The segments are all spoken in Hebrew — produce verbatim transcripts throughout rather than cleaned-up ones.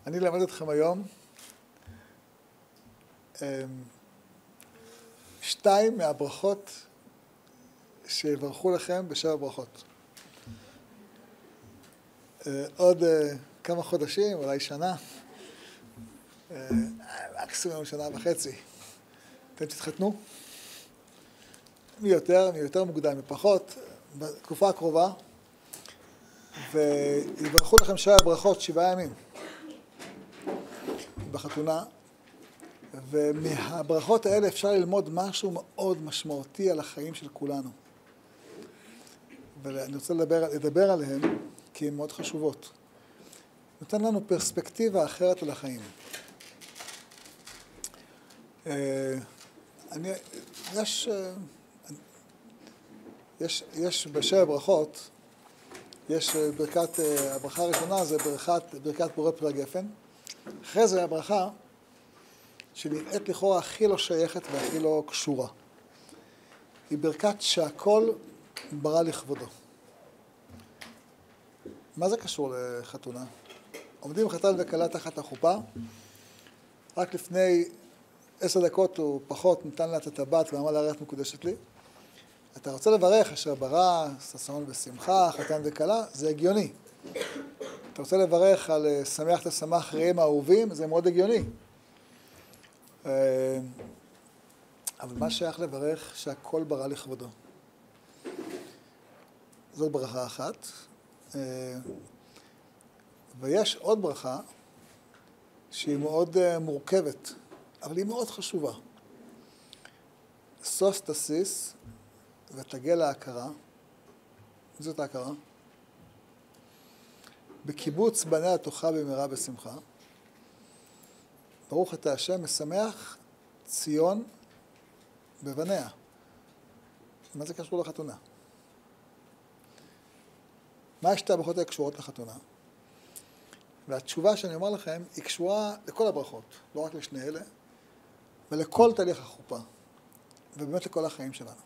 אני אלמד אתכם היום שתיים מהברכות שיברכו לכם בשבע ברכות. עוד כמה חודשים, אולי שנה, מקסימום שנה וחצי, אתם תתחתנו. מי יותר, מי יותר מוקדם, מי פחות, בתקופה הקרובה, ויברכו לכם שבע ברכות, שבעה ימים בחתונה, ומהברכות האלה אפשר ללמוד משהו מאוד משמעותי על החיים של כולנו. ואני רוצה לדבר, לדבר עליהן, כי הן מאוד חשובות. נותן לנו פרספקטיבה אחרת על החיים. אני, יש, יש, יש בשבע ברכות, יש ברכת, הברכה הראשונה זה ברכת, ברכת בורא פרי הגפן. אחרי זה הברכה שנראית לכאורה הכי לא שייכת והכי לא קשורה. היא ברכת שהכל ברא לכבודו. מה זה קשור לחתונה? עומדים חתן וכלה תחת החופה, רק לפני עשר דקות או פחות ניתן לה את הטבעת ואמר לה ריח מקודשת לי. אתה רוצה לברך אשר ברא, ששון ושמחה, חתן וכלה, זה הגיוני. אתה רוצה לברך על שמח תשמח רעים האהובים, זה מאוד הגיוני. אבל מה שייך לברך שהכל ברא לכבודו? זאת ברכה אחת. ויש עוד ברכה שהיא מאוד מורכבת, אבל היא מאוד חשובה. סוס תסיס ותגל להכרה. זאת ההכרה. בקיבוץ בניה תוכה במהרה בשמחה. ברוך אתה השם משמח ציון בבניה. מה זה קשור לחתונה? מה יש את הברכות האלה קשורות לחתונה? והתשובה שאני אומר לכם היא קשורה לכל הברכות, לא רק לשני אלה, ולכל תהליך החופה, ובאמת לכל החיים שלנו.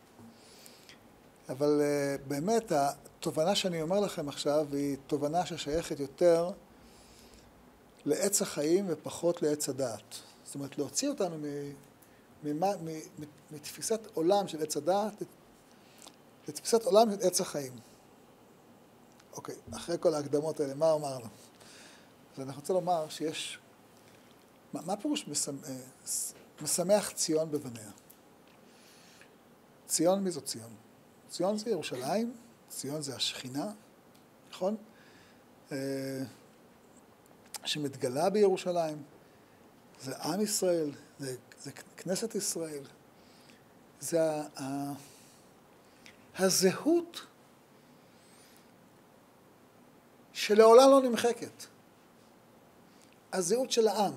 אבל uh, באמת התובנה שאני אומר לכם עכשיו היא תובנה ששייכת יותר לעץ החיים ופחות לעץ הדעת. זאת אומרת, להוציא אותנו מתפיסת עולם של עץ הדעת לתפיסת עולם של עץ החיים. אוקיי, אחרי כל ההקדמות האלה, מה אמרנו? אז אני רוצה לומר שיש, מה, מה פירוש משמח ציון בבניה? ציון, מי זו ציון? ציון זה ירושלים, ציון זה השכינה, נכון? שמתגלה בירושלים, זה עם ישראל, זה, זה כנסת ישראל, זה ה, ה, הזהות שלעולם לא נמחקת. הזהות של העם.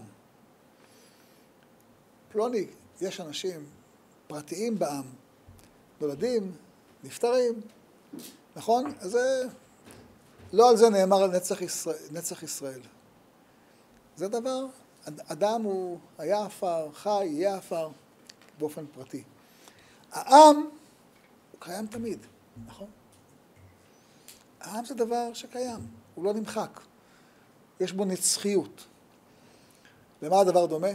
פלוני, יש אנשים פרטיים בעם, נולדים, נפטרים, נכון? אז זה, לא על זה נאמר על נצח ישראל, נצח ישראל. זה דבר, אדם הוא היה עפר, חי, יהיה עפר, באופן פרטי. העם הוא קיים תמיד, נכון? העם זה דבר שקיים, הוא לא נמחק. יש בו נצחיות. למה הדבר דומה?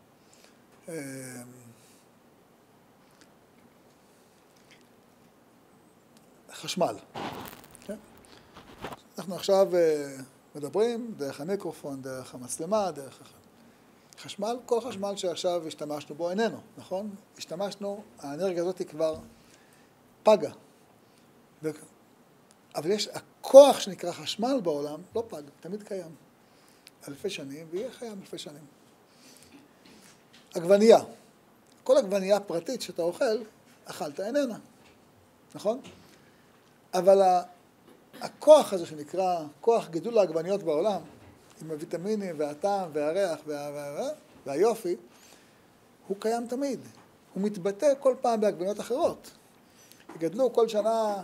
חשמל. כן? אנחנו עכשיו מדברים דרך המיקרופון, דרך המצלמה, דרך חשמל. כל חשמל שעכשיו השתמשנו בו איננו, נכון? השתמשנו, האנרגיה הזאת היא כבר פגה. ו... אבל יש, הכוח שנקרא חשמל בעולם לא פג, תמיד קיים. אלפי שנים, ויהיה קיים אלפי שנים. עגבנייה. כל עגבנייה פרטית שאתה אוכל, אכלת איננה. נכון? אבל הכוח הזה שנקרא כוח גידול העגבניות בעולם, עם הוויטמינים והטעם והריח וה... וה... והיופי, הוא קיים תמיד. הוא מתבטא כל פעם בעגבניות אחרות. גדלו כל שנה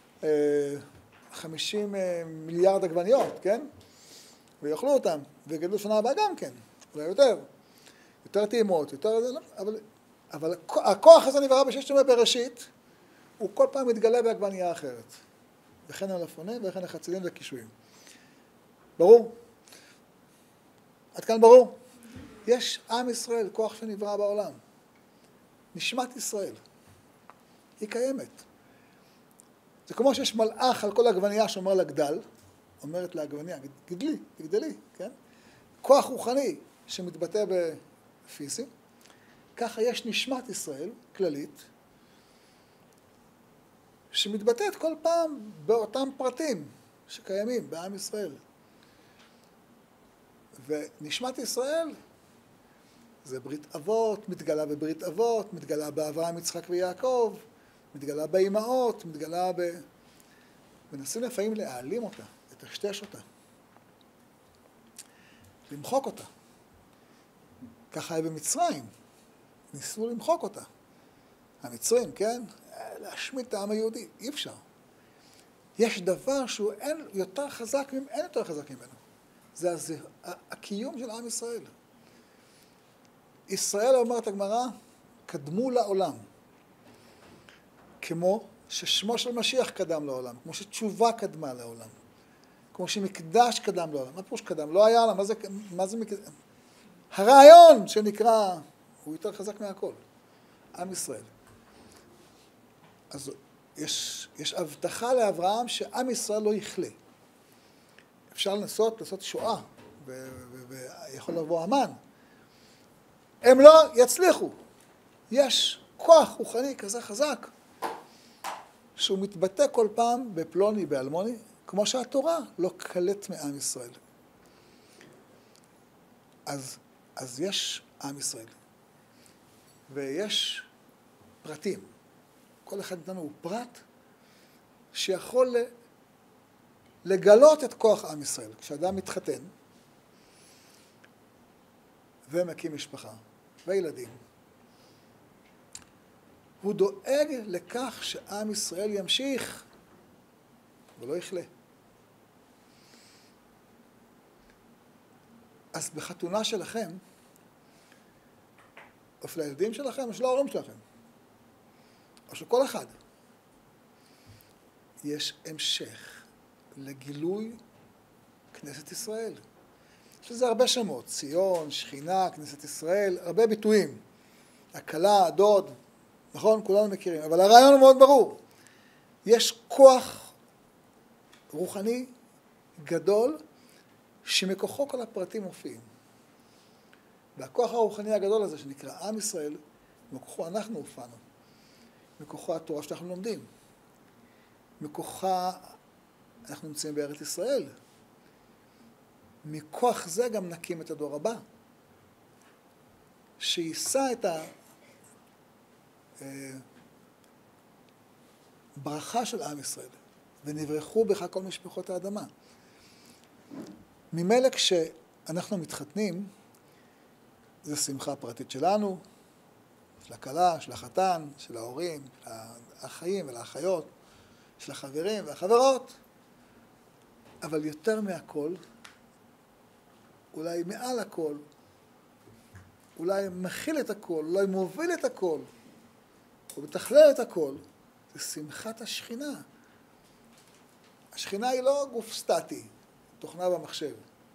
חמישים מיליארד עגבניות, כן? ויאכלו אותם, וגדלו שנה הבאה גם כן, אולי יותר. יותר טעימות, יותר... אבל, אבל הכוח הזה נברא בששת ימי בראשית, הוא כל פעם מתגלה בעגבנייה אחרת. וכן המלפפונים וכן החצילים והקישואים. ברור? עד כאן ברור? יש עם ישראל, כוח שנברא בעולם. נשמת ישראל. היא קיימת. זה כמו שיש מלאך על כל עגבנייה שאומר לה גדל, אומרת לעגבנייה, גדלי, תגדלי, כן? כוח רוחני שמתבטא בפיזי, ככה יש נשמת ישראל, כללית, שמתבטאת כל פעם באותם פרטים שקיימים בעם ישראל. ונשמת ישראל זה ברית אבות, מתגלה בברית אבות, מתגלה באברהם, יצחק ויעקב, מתגלה באימהות, מתגלה ב... מנסים לפעמים להעלים אותה, לטשטש אותה, למחוק אותה. ככה היה במצרים, ניסו למחוק אותה. המצרים, כן? להשמיד את העם היהודי, אי אפשר. יש דבר שהוא אין יותר חזק, אין יותר חזק ממנו. זה הז... הקיום של עם ישראל. ישראל, אומרת הגמרא, קדמו לעולם. כמו ששמו של משיח קדם לעולם, כמו שתשובה קדמה לעולם, כמו שמקדש קדם לעולם. מה פירוש קדם? לא היה לה, מה זה, מה זה מקדש? הרעיון שנקרא, הוא יותר חזק מהכל. עם ישראל. אז יש, יש הבטחה לאברהם שעם ישראל לא יכלה. אפשר לנסות, לעשות שואה, ויכול לבוא המן. הם לא יצליחו. יש כוח רוחני כזה חזק, שהוא מתבטא כל פעם בפלוני, באלמוני, כמו שהתורה לא קלט מעם ישראל. אז, אז יש עם ישראל, ויש פרטים. כל אחד מאיתנו הוא פרט שיכול לגלות את כוח עם ישראל. כשאדם מתחתן ומקים משפחה וילדים, הוא דואג לכך שעם ישראל ימשיך ולא יכלה. אז בחתונה שלכם, או של הילדים שלכם, או של ההורים שלכם, או של כל אחד, יש המשך לגילוי כנסת ישראל. יש לזה הרבה שמות, ציון, שכינה, כנסת ישראל, הרבה ביטויים. הכלה, הדוד, נכון? כולנו מכירים. אבל הרעיון הוא מאוד ברור. יש כוח רוחני גדול שמכוחו כל הפרטים מופיעים. והכוח הרוחני הגדול הזה שנקרא עם ישראל, מכוחו אנחנו הופענו. מכוחו התורה שאנחנו לומדים. מכוחה אנחנו נמצאים בארץ ישראל. מכוח זה גם נקים את הדור הבא. שיישא את הברכה של עם ישראל. ונברחו בך כל משפחות האדמה. ממילא כשאנחנו מתחתנים, זו שמחה פרטית שלנו, של הכלה, של החתן, של ההורים, של האחאים ולאחיות, של החברים והחברות. אבל יותר מהכל, אולי מעל הכל, אולי מכיל את הכל, אולי מוביל את הכל, או מתכלל את הכל, זה שמחת השכינה. השכינה היא לא גוף סטטי, תוכנה במחשב.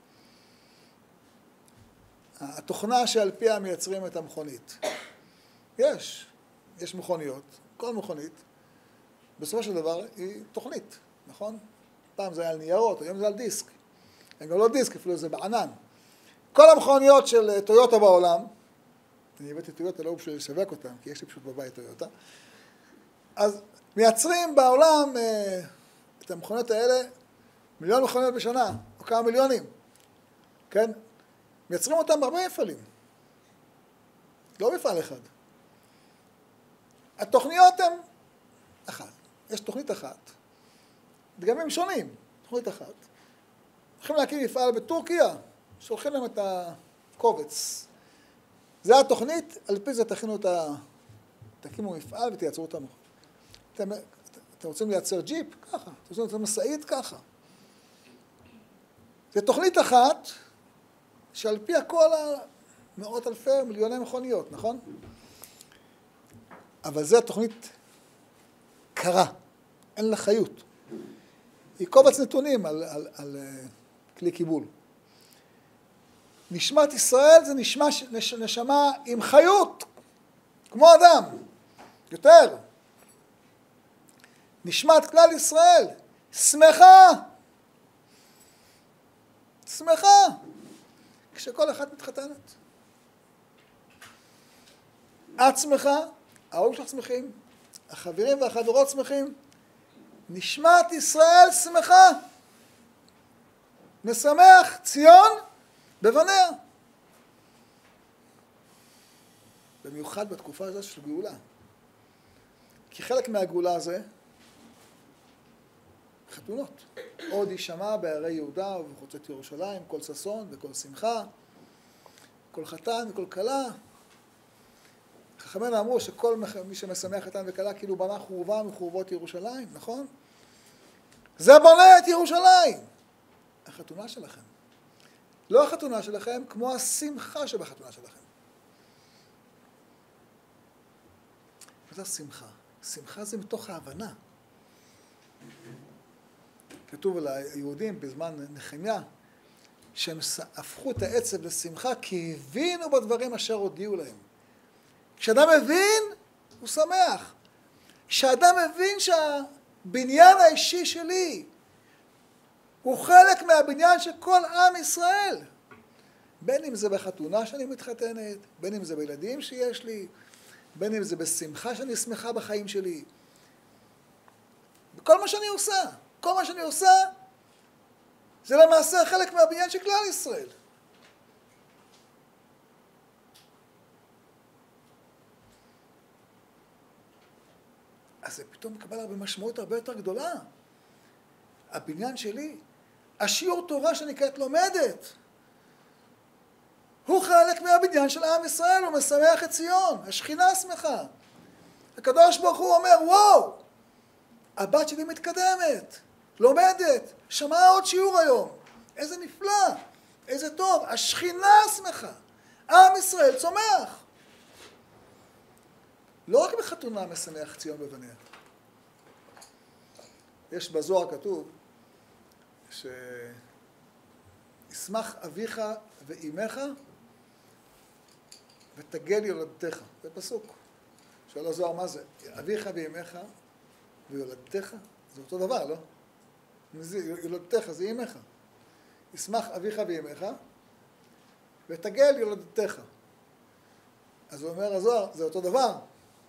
התוכנה שעל פיה מייצרים את המכונית. יש, יש מכוניות, כל מכונית, בסופו של דבר היא תוכנית, נכון? פעם זה היה על ניירות, היום זה על דיסק. הם גם לא דיסק, אפילו זה בענן. כל המכוניות של טויוטה בעולם, אני הבאתי טויוטה לא בשביל לשווק אותם, כי יש לי פשוט בבית טויוטה, אז מייצרים בעולם את המכוניות האלה, מיליון מכוניות בשנה, או כמה מיליונים, כן? מייצרים אותם בהרבה מפעלים, לא מפעל אחד. התוכניות הן אחת, יש תוכנית אחת, דגמים שונים, תוכנית אחת. הולכים להקים מפעל בטורקיה, שולחים להם את הקובץ. זה התוכנית, על פי זה תכינו את ה... תקימו מפעל ותייצרו את המכונית. אתם, אתם רוצים לייצר ג'יפ? ככה. אתם רוצים לייצר מסעית? ככה. זו תוכנית אחת, שעל פי הכל מאות אלפי, מיליוני מכוניות, נכון? אבל זו תוכנית קרה, אין לה חיות. היא קובץ נתונים על, על, על כלי קיבול. נשמת ישראל זה נשמה, נש, נשמה עם חיות, כמו אדם, יותר. נשמת כלל ישראל, שמחה, שמחה, כשכל אחת מתחתנת. את שמחה, ההורים שלך שמחים, החברים והחברות שמחים, נשמת ישראל שמחה. משמח ציון בבניה. במיוחד בתקופה הזאת של גאולה. כי חלק מהגאולה הזה, חתונות. עוד יישמע בערי יהודה ובחוצות ירושלים, כל ששון וכל שמחה, כל חתן וכל כלה. חכמינו אמרו שכל מי שמשמח חתן וכלה כאילו בנה חורבה מחורבות ירושלים, נכון? זה בונה את ירושלים. החתונה שלכם. לא החתונה שלכם, כמו השמחה שבחתונה שלכם. מה זה שמחה? שמחה זה מתוך ההבנה. כתוב על היהודים בזמן נחמיה, שהם הפכו את העצב לשמחה כי הבינו בדברים אשר הודיעו להם. כשאדם מבין, הוא שמח. כשאדם מבין שהבניין האישי שלי הוא חלק מהבניין של כל עם ישראל. בין אם זה בחתונה שאני מתחתנת, בין אם זה בילדים שיש לי, בין אם זה בשמחה שאני שמחה בחיים שלי. בכל מה שאני עושה, כל מה שאני עושה, זה למעשה חלק מהבניין של כלל ישראל. אז זה פתאום מקבל הרבה משמעות הרבה יותר גדולה. הבניין שלי, השיעור תורה שנקראת לומדת, הוא חלק מהבניין של עם ישראל, הוא משמח את ציון, השכינה שמחה. הקדוש ברוך הוא אומר, וואו, הבת שלי מתקדמת, לומדת, שמעה עוד שיעור היום, איזה נפלא, איזה טוב, השכינה שמחה, עם ישראל צומח. לא רק בחתונה משמח ציון בבניה. יש בזוהר כתוב, שישמח אביך ואימך ותגל יולדתך. זה פסוק. שואל הזוהר מה זה? אביך ואימך ויולדתך? זה אותו דבר, לא? יולדתך זה אימך. ישמח אביך ואימך ותגל יולדתך. אז הוא אומר הזוהר, זה אותו דבר.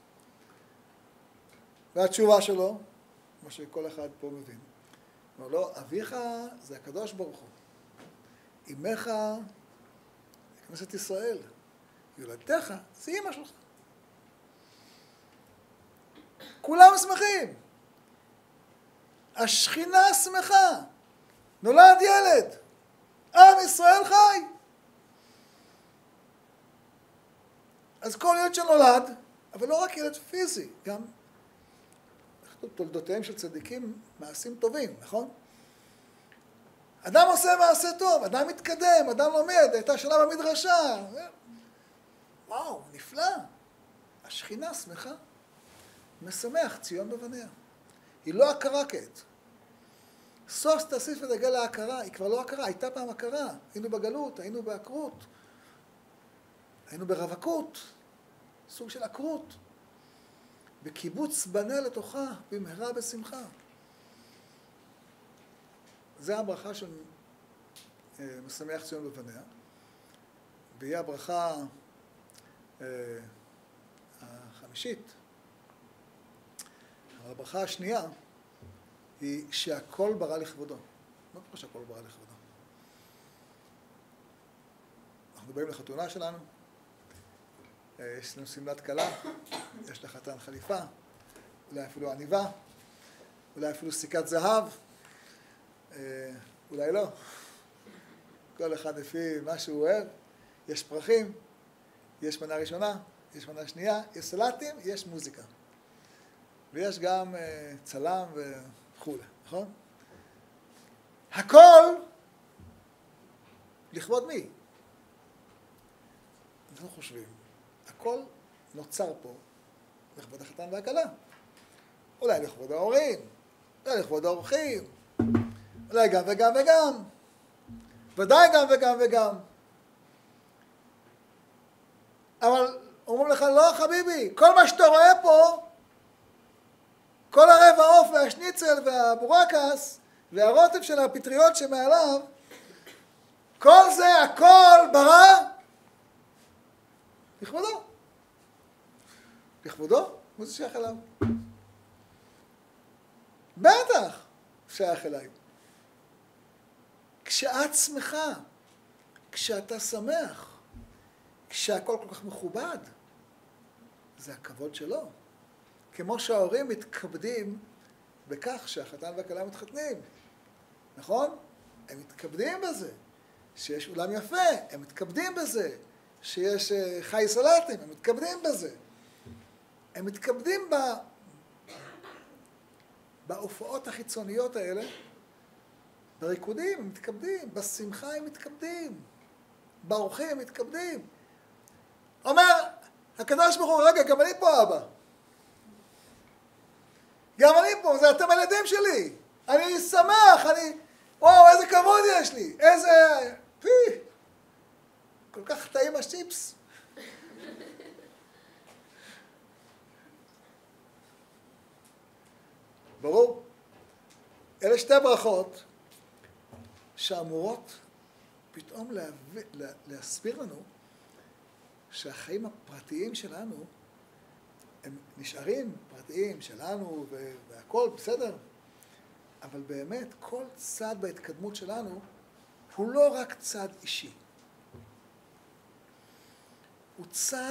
והתשובה שלו, מה שכל אחד פה מבין, אומר לו, אביך זה הקדוש ברוך הוא. אמך זה כנסת ישראל. יולדתך זה אמא שלך. כולם שמחים. השכינה שמחה. נולד ילד. עם ישראל חי. אז כל ילד שנולד, אבל לא רק ילד פיזי, גם תולדותיהם של צדיקים מעשים טובים, נכון? אדם עושה מעשה טוב, אדם מתקדם, אדם לומד, הייתה שנה במדרשה. וואו, נפלא. השכינה שמחה. משמח ציון בבניה. היא לא הכרה כעת. סוף תוסיף ודגל להכרה, היא כבר לא הכרה, הייתה פעם הכרה. היינו בגלות, היינו בעקרות, היינו ברווקות, סוג של עקרות. בקיבוץ בנה לתוכה, במהרה בשמחה. זה הברכה של משמח ציון בבניה. והיא הברכה החמישית. אבל הברכה השנייה היא שהכל ברא לכבודו. מה קורה שהכל ברא לכבודו? אנחנו באים לחתונה שלנו, יש לנו סמלת כלה, יש לחתן חליפה, אולי אפילו עניבה, אולי אפילו סיכת זהב, אולי לא. כל אחד לפי מה שהוא אוהב. יש פרחים, יש מנה ראשונה, יש מנה שנייה, יש סלטים, יש מוזיקה. ויש גם צלם וכו', נכון? הכל לכבוד מי? אנחנו חושבים, הכל נוצר פה לכבוד החתן והכלה. אולי לכבוד ההורים, אולי לכבוד האורחים, אולי גם וגם וגם. ודאי גם וגם וגם. אבל אומרים לך, לא חביבי, כל מה שאתה רואה פה, כל הרבע עוף והשניצל והבורקס והרוטב של הפטריות שמעליו, כל זה, הכל ברא לכבודו. לכבודו? מה זה שייך אליו? בטח שייך אליי. כשאת שמחה, כשאתה שמח, כשהכל כל כך מכובד, זה הכבוד שלו. כמו שההורים מתכבדים בכך שהחתן והכלה מתחתנים. נכון? הם מתכבדים בזה. שיש אולם יפה, הם מתכבדים בזה. שיש חי סלטים, הם מתכבדים בזה. הם מתכבדים ב... בהופעות החיצוניות האלה, בריקודים הם מתכבדים, בשמחה הם מתכבדים, באורחים הם מתכבדים. אומר, הקדוש ברוך הוא, רגע, גם אני פה אבא. גם אני פה, זה אתם הילדים שלי. אני שמח, אני... וואו, איזה כבוד יש לי, איזה... פי! כל כך טעים השטיפס. ברור. אלה שתי ברכות שאמורות פתאום להביא, לה, להסביר לנו שהחיים הפרטיים שלנו הם נשארים פרטיים שלנו והכל בסדר, אבל באמת כל צד בהתקדמות שלנו הוא לא רק צד אישי. הוא צד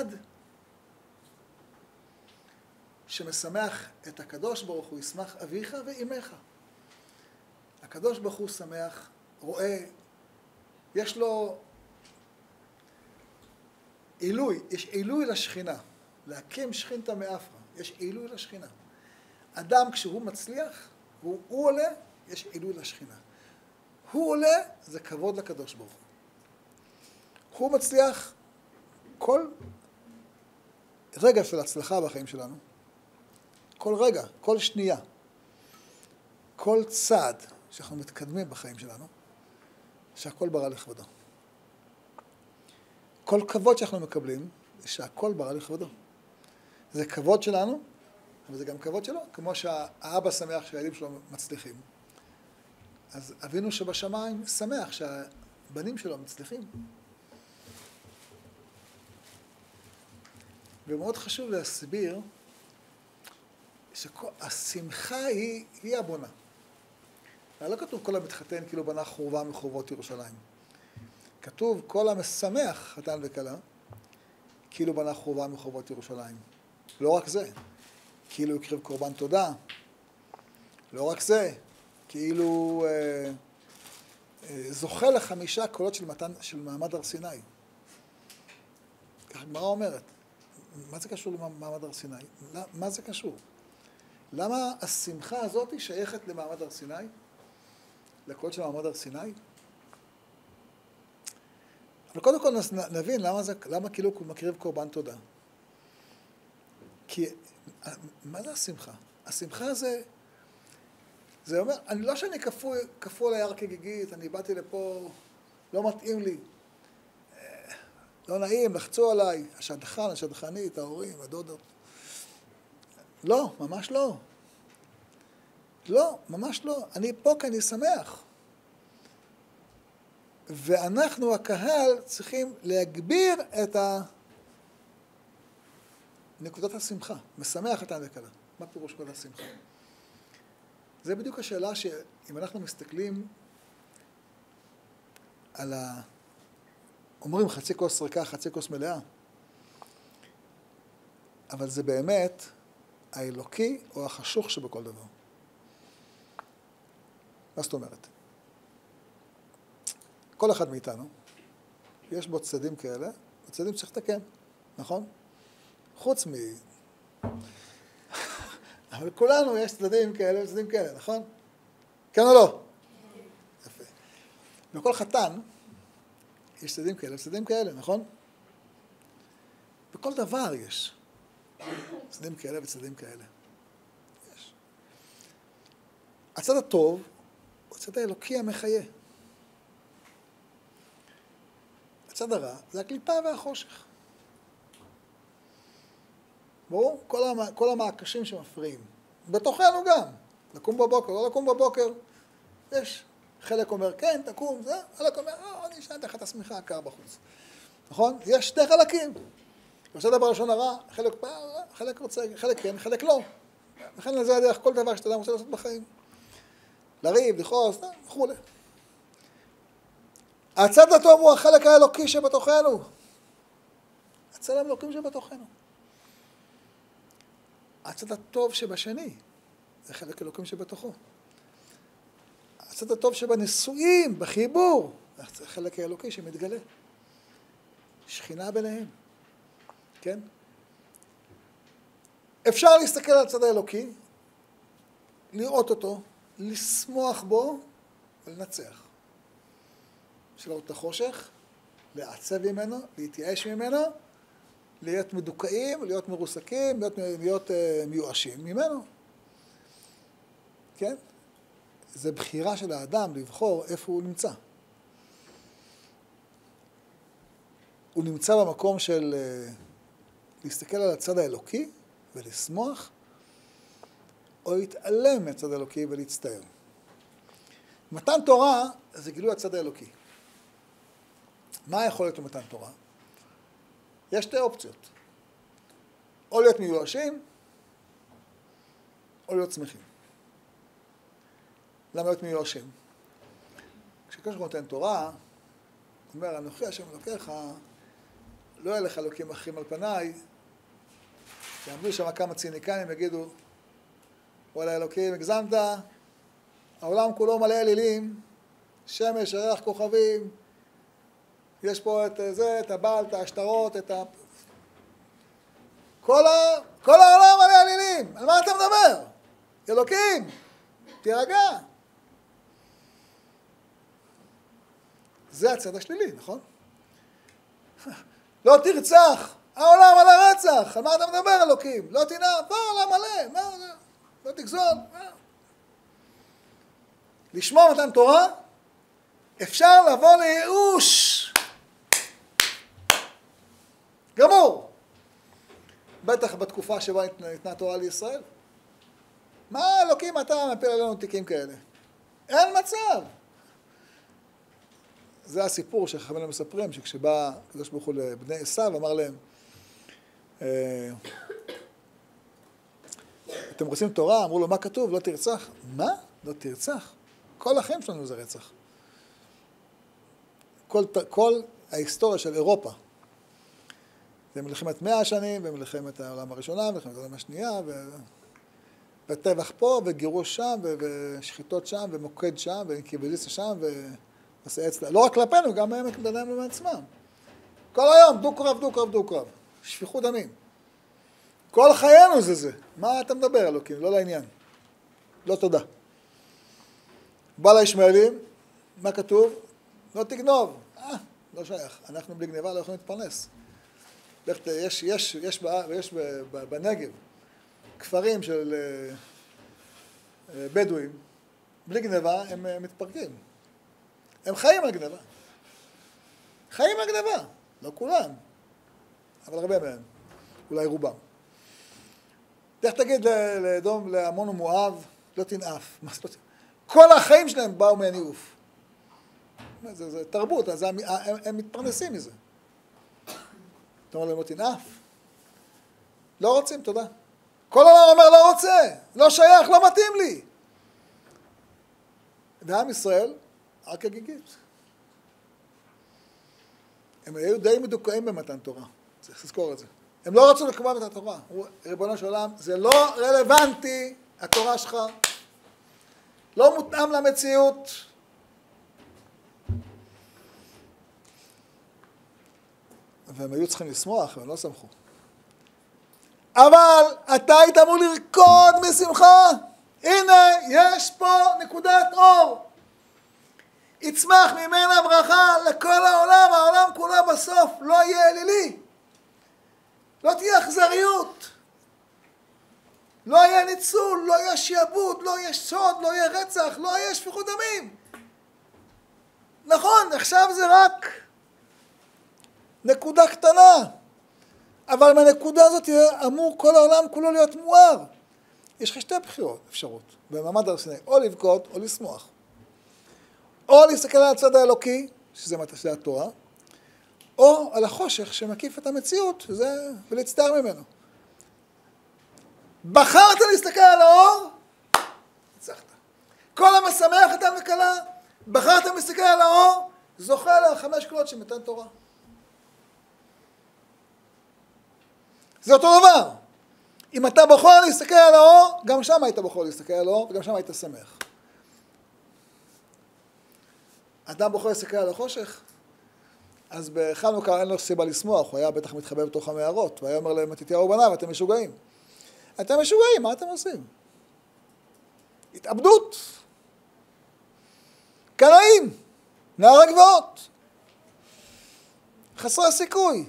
שמשמח את הקדוש ברוך הוא, ישמח אביך ואימך. הקדוש ברוך הוא שמח, רואה, יש לו עילוי, יש עילוי לשכינה, להקים שכינתא מאפרא, יש עילוי לשכינה. אדם כשהוא מצליח, הוא, הוא עולה, יש עילוי לשכינה. הוא עולה, זה כבוד לקדוש ברוך הוא. הוא מצליח, כל רגע של הצלחה בחיים שלנו, כל רגע, כל שנייה, כל צעד שאנחנו מתקדמים בחיים שלנו, שהכל ברא לכבודו. כל כבוד שאנחנו מקבלים, זה שהכל ברא לכבודו. זה כבוד שלנו, אבל זה גם כבוד שלו. כמו שהאבא שמח שהילדים שלו מצליחים, אז אבינו שבשמיים שמח שהבנים שלו מצליחים. ומאוד חשוב להסביר שהשמחה היא, היא הבונה. לא כתוב כל המתחתן כאילו בנה חורבה מחורבות ירושלים. כתוב כל המשמח חתן וכלה כאילו בנה חורבה מחורבות ירושלים. לא רק זה, כאילו הקריב קורבן תודה. לא רק זה, כאילו אה, אה, זוכה לחמישה קולות של, מתן, של מעמד הר סיני. כך הגמרא אומרת. מה זה קשור למעמד הר סיני? מה זה קשור? למה השמחה הזאת היא שייכת למעמד הר סיני? לקולות של מעמד הר סיני? אבל קודם כל נבין למה, זה, למה כאילו הוא מקריב קורבן תודה. כי, מה זה השמחה? השמחה זה, זה אומר, אני לא שאני כפוי, כפוי על היער כגיגית, אני באתי לפה, לא מתאים לי, לא נעים, לחצו עליי, השדכן, השדכנית, ההורים, הדודות. לא, ממש לא. לא, ממש לא. אני פה כי אני שמח. ואנחנו, הקהל, צריכים להגביר את נקודת השמחה. משמח חתן וכלה. מה פירוש נקודת השמחה? זה בדיוק השאלה שאם אנחנו מסתכלים על ה... אומרים חצי כוס ריקה, חצי כוס מלאה. אבל זה באמת האלוקי או החשוך שבכל דבר. מה זאת אומרת? כל אחד מאיתנו, יש בו צדדים כאלה, וצדדים צריך לתקן, נכון? חוץ מ... אבל כולנו יש צדדים כאלה וצדדים כאלה, נכון? כן או לא? יפה. וכל חתן, יש צדדים כאלה וצדדים כאלה, נכון? בכל דבר יש צדדים כאלה וצדדים כאלה. יש. הצד הטוב הוא הצד האלוקי המחיה. הצד הרע זה הקליפה והחושך. ברור? כל, המ, כל המעקשים שמפריעים. בתוכנו גם. לקום בבוקר, לא לקום בבוקר. יש. חלק אומר, כן, תקום, זה. חלק אומר, אה, אני אשאל לך את השמיכה הקר בחוץ. נכון? יש שתי חלקים. עושה דבר ראשון הרע, חלק, חלק רוצה, חלק כן, חלק לא. לכן זה הדרך כל דבר שאתה רוצה לעשות בחיים. לריב, לכעוס, וכו'. הצד הטוב הוא החלק האלוקי שבתוכנו. הצד האלוקים שבתוכנו. הצד הטוב שבשני, זה חלק אלוקים שבתוכו. הצד הטוב שבנישואים, בחיבור, זה חלק האלוקי שמתגלה. שכינה ביניהם. כן? אפשר להסתכל על הצד האלוקי, לראות אותו, לשמוח בו ולנצח. אפשר לראות את החושך, לעצב ממנו, להתייאש ממנו, להיות מדוכאים, להיות מרוסקים, להיות, להיות uh, מיואשים ממנו. כן? זה בחירה של האדם לבחור איפה הוא נמצא. הוא נמצא במקום של uh, להסתכל על הצד האלוקי ולשמוח, או להתעלם מהצד האלוקי ולהצטער. מתן תורה זה גילוי הצד האלוקי. מה יכול להיות במתן תורה? יש שתי אופציות. או להיות מיואשים, או להיות שמחים. למה להיות מיואשים? כשקדוש ברוך הוא נותן תורה, הוא אומר, אנוכי השם אלוקיך, לא יהיה לך אלוקים אחרים על פניי, יעמדו שם כמה ציניקנים, יגידו, וואלה אלוקים, הגזמת, העולם כולו מלא אלילים, שמש, ירח, כוכבים, יש פה את זה, את הבעל, את השטרות, את ה... כל, ה... כל העולם מלא אלילים, על מה אתה מדבר? אלוקים, תירגע. זה הצד השלילי, נכון? לא תרצח, העולם על הרצח, על מה אתה מדבר אלוקים? לא תנאם, לא, העולם מלא, מה, לא תגזול. מה? לשמוע מתן תורה, אפשר לבוא לייאוש. גמור. בטח בתקופה שבה ניתנה תורה לישראל. מה אלוקים אתה מפיל עלינו תיקים כאלה? אין מצב. זה הסיפור שחכמינו מספרים, שכשבא הקדוש ברוך הוא לבני עשיו, אמר להם, אתם רוצים תורה? אמרו לו, מה כתוב? לא תרצח. מה? לא תרצח. כל החיים שלנו זה רצח. כל, כל ההיסטוריה של אירופה, זה מלחמת מאה שנים, ומלחמת העולם הראשונה, ומלחמת העולם השנייה, וטבח פה, וגירוש שם, ושחיטות שם, ומוקד שם, ואינקיביזיציה שם, ומסעי אצלה. לא רק כלפינו, גם הם ביניהם לעצמם. כל היום, דו קרב, דו קרב, דו קרב. שפיכות דמים. כל חיינו זה זה. מה אתה מדבר, אלוקים? לא לעניין. לא תודה. בא לישמעאלים, מה כתוב? לא תגנוב. אה, לא שייך. אנחנו בלי גניבה לא יכולים להתפרנס. יש, יש, יש, יש בנגב כפרים של בדואים, בלי גניבה הם מתפרקים. הם חיים על גניבה. חיים על גניבה. לא כולם, אבל הרבה מהם. אולי רובם. איך תגיד לאדום, לעמון ומואב, לא תנאף. כל החיים שלהם באו מהניאוף. זה, זה תרבות, אז הם, הם, הם מתפרנסים מזה. אתה אומר להם, לא תנאף. לא רוצים, תודה. כל העולם אומר, לא רוצה, לא שייך, לא מתאים לי. ועם ישראל, רק הגיגית. הם היו די מדוכאים במתן תורה. צריך לזכור את זה. הם לא רצו לקבוע את התורה. ריבונו של עולם, זה לא רלוונטי, התורה שלך. לא מותאם למציאות. והם היו צריכים לשמוח, והם לא שמחו. אבל אתה היית אמור לרקוד משמחה. הנה, יש פה נקודת אור. יצמח ממנה ברכה לכל העולם, העולם כולו בסוף לא יהיה אלילי. לא תהיה אכזריות. לא יהיה ניצול, לא יהיה שיעבוד, לא יהיה שוד, לא יהיה רצח, לא יהיה שפיכות דמים. נכון, עכשיו זה רק נקודה קטנה. אבל מהנקודה הזאת אמור כל העולם כולו להיות מואר. יש לך שתי בחירות, אפשרות, במעמד הר סיני, או לבכות או לשמוח. או להסתכל על הצד האלוקי, שזה מטה התורה, או על החושך שמקיף את המציאות, שזה, ולהצטער ממנו. בחרת להסתכל על האור, הצלחת. כל המשמח את המקלה, בחרת להסתכל על האור, זוכה לה חמש קולות של מתן תורה. זה אותו דבר. אם אתה בוחר להסתכל על האור, גם שם היית בוחר להסתכל על האור, וגם שם היית שמח. אדם בוחר להסתכל על החושך, אז בחנוכה אין לו סיבה לשמוח, הוא היה בטח מתחבא בתוך המערות, והיה אומר להם, מתתיהו בניו, אתם משוגעים. אתם משוגעים, מה אתם עושים? התאבדות. קנאים, נער הגבעות. חסרי סיכוי.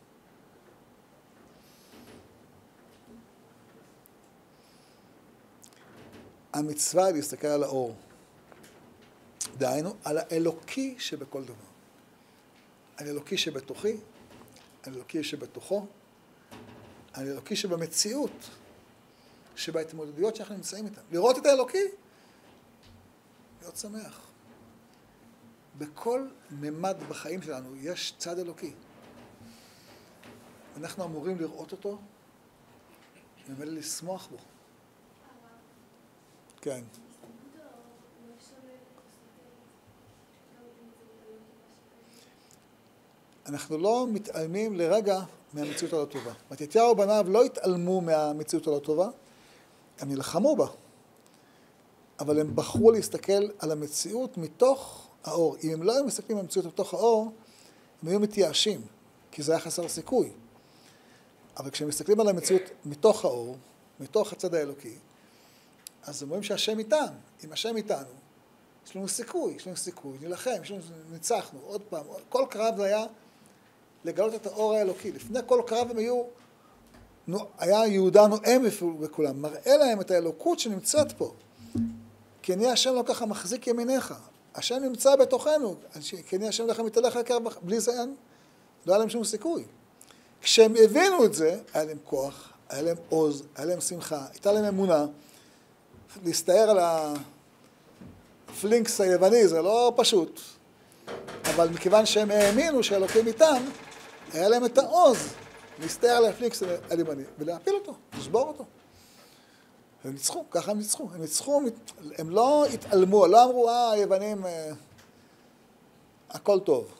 המצווה היא להסתכל על האור. דהיינו, על האלוקי שבכל דבר. על האלוקי שבתוכי, על האלוקי שבתוכו, על האלוקי שבמציאות, שבהתמודדויות שאנחנו נמצאים איתן. לראות את האלוקי, להיות שמח. בכל ממד בחיים שלנו יש צד אלוקי. אנחנו אמורים לראות אותו, וממילא לשמוח בו. כן. אנחנו לא מתעלמים לרגע מהמציאות הלא טובה. מתתיהו ובניו לא התעלמו מהמציאות הלא טובה, הם נלחמו בה. אבל הם בחרו להסתכל על המציאות מתוך האור. אם הם לא היו מסתכלים על המציאות מתוך האור, הם היו מתייאשים, כי זה היה חסר סיכוי. אבל כשהם מסתכלים על המציאות מתוך האור, מתוך הצד האלוקי, אז הם רואים שהשם איתם. אם השם איתנו, יש לנו סיכוי, יש לנו סיכוי, נלחם, יש לנו, ניצחנו, עוד פעם. כל קרב זה היה לגלות את האור האלוקי. לפני כל קרב הם היו, היה יהודה נואם בכולם, מראה להם את האלוקות שנמצאת פה. כי אני השם לא ככה מחזיק ימיניך. השם נמצא בתוכנו, כי אני השם לכם מתהלך יקר, בלי זה אין, לא היה להם שום סיכוי. כשהם הבינו את זה, היה להם כוח, היה להם עוז, היה להם שמחה, הייתה להם אמונה, להסתער על הפלינקס היווני, זה לא פשוט. אבל מכיוון שהם האמינו שאלוקים איתם, היה להם את העוז להסתער על הפלינקס היווני, ולהפיל אותו, לשבור אותו. הם ניצחו, ככה הם ניצחו. הם ניצחו, הם לא התעלמו, לא אמרו, אה, היוונים, הכל טוב.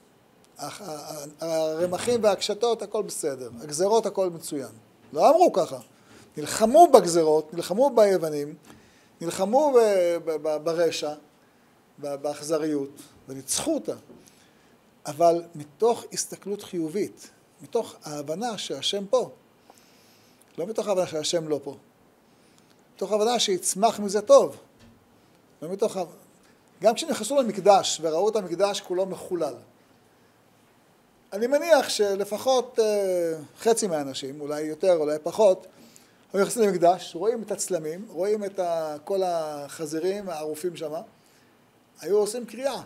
הרמחים והקשתות, הכל בסדר. הגזרות, הכל מצוין. לא אמרו ככה. נלחמו בגזרות, נלחמו ביוונים, נלחמו ברשע, באכזריות, וניצחו אותה. אבל מתוך הסתכלות חיובית, מתוך ההבנה שהשם פה, לא מתוך ההבנה שהשם לא פה, מתוך ההבנה שיצמח מזה טוב. לא מתוך... גם כשנכנסו למקדש וראו את המקדש כולו מחולל, אני מניח שלפחות אה, חצי מהאנשים, אולי יותר, אולי פחות, היו נכנסים למקדש, רואים את הצלמים, רואים את ה, כל החזירים, הערופים שם, היו עושים קריאה.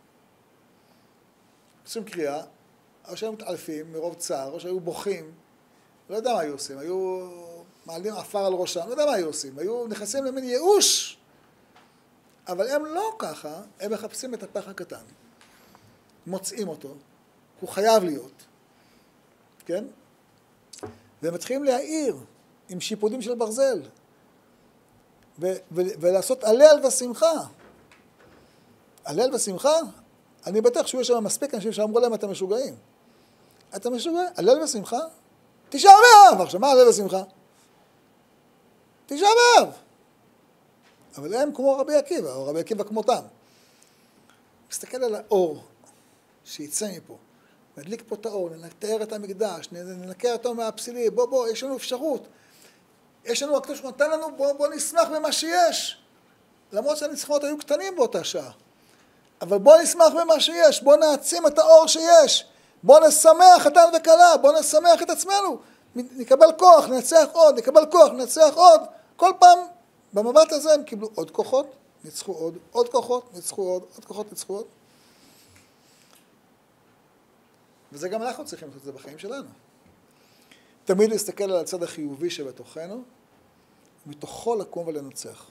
עושים קריאה, או שהיו מתעלפים מרוב צער, או שהיו בוכים, לא יודע מה היו עושים, היו מעלים עפר על ראשם, לא יודע מה היו עושים, היו נכנסים למין ייאוש, אבל הם לא ככה, הם מחפשים את הפח הקטן, מוצאים אותו, הוא חייב להיות, כן? והם מתחילים להעיר עם שיפודים של ברזל, ו- ו- ולעשות הלל ושמחה. הלל ושמחה, אני בטוח שהוא יש שם מספיק אנשים שאמרו להם, אתם משוגעים. אתם משוגעים? הלל ושמחה? תשעה באב! עכשיו, מה הלל ושמחה? תשעה באב! אבל הם כמו רבי עקיבא, או רבי עקיבא כמותם. מסתכל על האור שיצא מפה, נדליק פה את האור, נתאר את המקדש, ננקה אותו מהפסילי, בוא בוא, יש לנו אפשרות. יש לנו הקדוש נתן לנו, בוא בוא נשמח במה שיש. למרות שהניצחונות היו קטנים באותה שעה. אבל בוא נשמח במה שיש, בוא נעצים את האור שיש. בוא נשמח חתן וכלה, בוא נשמח את עצמנו. נקבל כוח, ננצח עוד, נקבל כוח, ננצח עוד. כל פעם במבט הזה הם קיבלו עוד כוחות, ניצחו עוד, עוד כוחות, ניצחו עוד, עוד כוחות, ניצחו עוד. וזה גם אנחנו צריכים לעשות את זה בחיים שלנו. תמיד להסתכל על הצד החיובי שבתוכנו, מתוכו לקום ולנצח.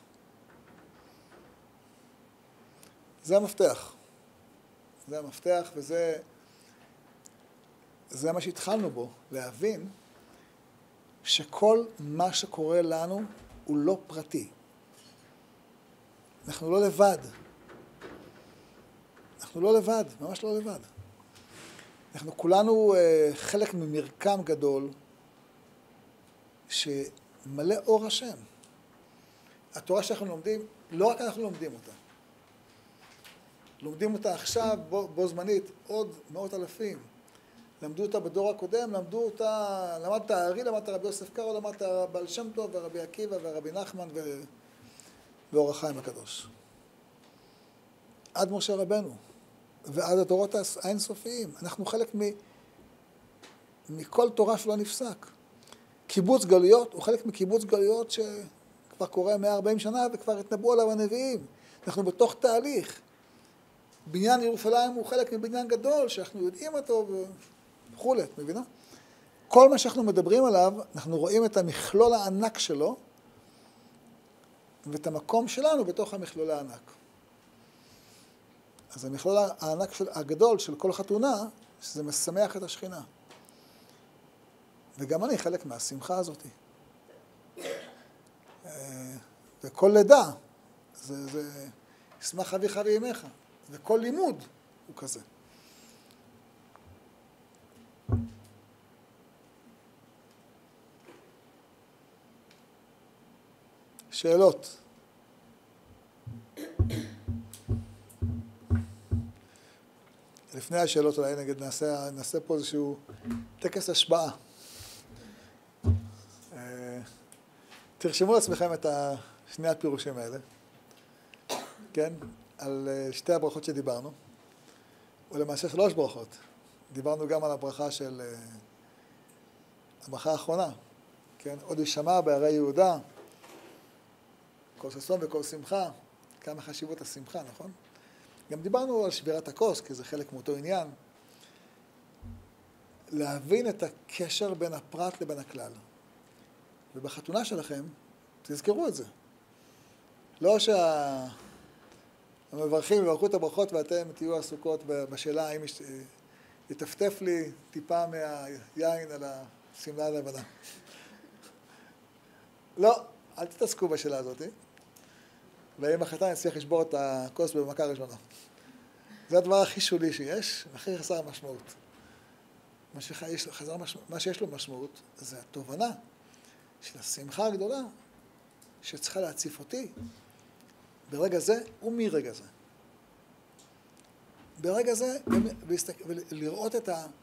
זה המפתח. זה המפתח, וזה זה מה שהתחלנו בו, להבין שכל מה שקורה לנו הוא לא פרטי. אנחנו לא לבד. אנחנו לא לבד, ממש לא לבד. אנחנו כולנו uh, חלק ממרקם גדול שמלא אור השם. התורה שאנחנו לומדים, לא רק אנחנו לומדים אותה. לומדים אותה עכשיו, בו, בו זמנית, עוד מאות אלפים. למדו אותה בדור הקודם, למדו אותה, למדת הארי, למדת רבי יוסף קארו, למדת בעל שם טוב ורבי עקיבא ורבי נחמן ו... ואור החיים הקדוש. עד משה רבנו ועד הדורות האינסופיים. אנחנו חלק מ... מכל תורה שלא נפסק. קיבוץ גלויות הוא חלק מקיבוץ גלויות שכבר קורה מאה וארבעים שנה וכבר התנבאו עליו הנביאים. אנחנו בתוך תהליך. בניין ירושלים הוא חלק מבניין גדול שאנחנו יודעים אותו וכו', את מבינה? כל מה שאנחנו מדברים עליו, אנחנו רואים את המכלול הענק שלו ואת המקום שלנו בתוך המכלול הענק. אז המכלול הענק של, הגדול של כל חתונה, שזה משמח את השכינה. וגם אני חלק מהשמחה הזאת. וכל לידה, זה, זה ישמח אביך ואימך. וכל לימוד הוא כזה. שאלות. לפני השאלות אולי נגיד נעשה, נעשה פה איזשהו טקס השבעה. תרשמו לעצמכם את שני הפירושים האלה, כן? על שתי הברכות שדיברנו, ולמעשה שלוש ברכות. דיברנו גם על הברכה של, הברכה האחרונה, כן? עוד ישמע בערי יהודה, כל ששון וכל שמחה, כמה חשיבות השמחה, נכון? גם דיברנו על שבירת הכוס, כי זה חלק מאותו עניין. להבין את הקשר בין הפרט לבין הכלל. ובחתונה שלכם, תזכרו את זה. לא שהמברכים יברכו את הברכות ואתם תהיו עסוקות בשאלה האם יטפטף לי טיפה מהיין על הסמלה הלבנה. לא, אל תתעסקו בשאלה הזאת. ואם החתן יצליח לשבור את הכוס במכה ראשונה. זה הדבר הכי שולי שיש, הכי חסר המשמעות. מה שיש, חסר, מה שיש לו משמעות זה התובנה של השמחה הגדולה שצריכה להציף אותי ברגע זה ומרגע זה. ברגע זה, ולראות את, ה,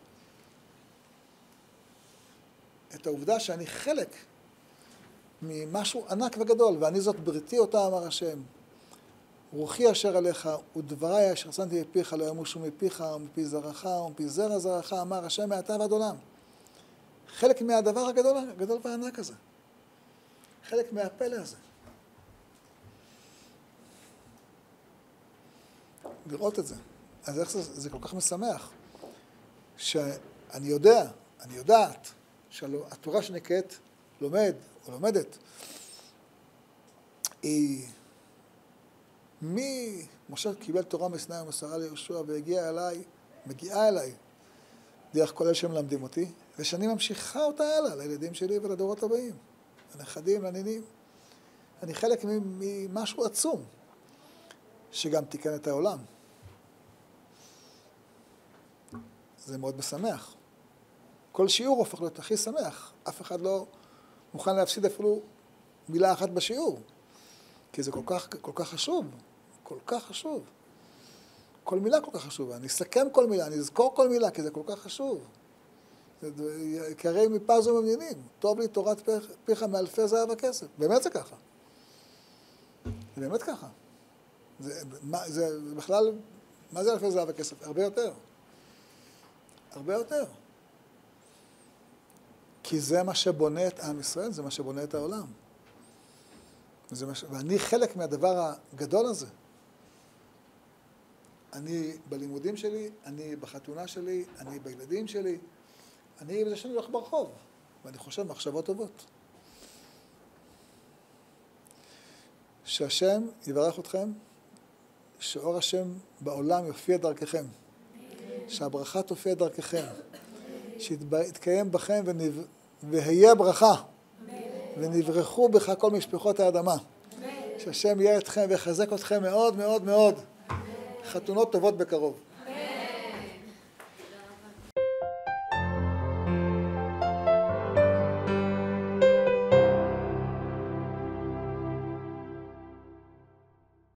את העובדה שאני חלק ממשהו ענק וגדול, ואני זאת בריתי אותה אמר השם. רוחי אשר עליך ודבריי אשר שמתי מפיך לא ימושו מפיך ומפי זרעך ומפי זרע זרעך אמר השם מעתה ועד עולם. חלק מהדבר הגדול, הגדול והענק הזה. חלק מהפלא הזה. לראות את זה. אז איך זה, זה כל כך משמח, שאני יודע, אני יודעת, שהתורה שנקראת לומד או לומדת, היא מי משה קיבל תורה מסיני ומסרה ליהושע והגיעה אליי, מגיעה אליי, דרך כל אלה שמלמדים אותי, ושאני ממשיכה אותה הלאה לילדים שלי ולדורות הבאים, לנכדים, לנינים. אני חלק ממשהו עצום, שגם תיקן את העולם. זה מאוד משמח. כל שיעור הופך להיות הכי שמח. אף אחד לא מוכן להפסיד אפילו מילה אחת בשיעור. כי זה כל כך, כל כך חשוב. כל כך חשוב. כל מילה כל כך חשובה. אני אסכם כל מילה, אני אזכור כל מילה, כי זה כל כך חשוב. יקרי מפז וממיינים. טוב לי תורת פיך מאלפי זהב וכסף. באמת זה ככה. זה באמת ככה. זה, מה, זה בכלל, מה זה אלפי זהב וכסף? הרבה יותר. הרבה יותר. כי זה מה שבונה את עם ישראל, זה מה שבונה את העולם. וזה מה ש... ואני חלק מהדבר הגדול הזה. אני בלימודים שלי, אני בחתונה שלי, אני בילדים שלי, אני בזה שאני הולך ברחוב. ואני חושב מחשבות טובות. שהשם יברך אתכם, שאור השם בעולם יופיע דרככם, שהברכה תופיע דרככם, שיתקיים בכם ונב... והיה ברכה, ונברכו בך כל משפחות האדמה. שהשם יהיה אתכם ויחזק אתכם מאוד מאוד מאוד. חתונות טובות בקרוב.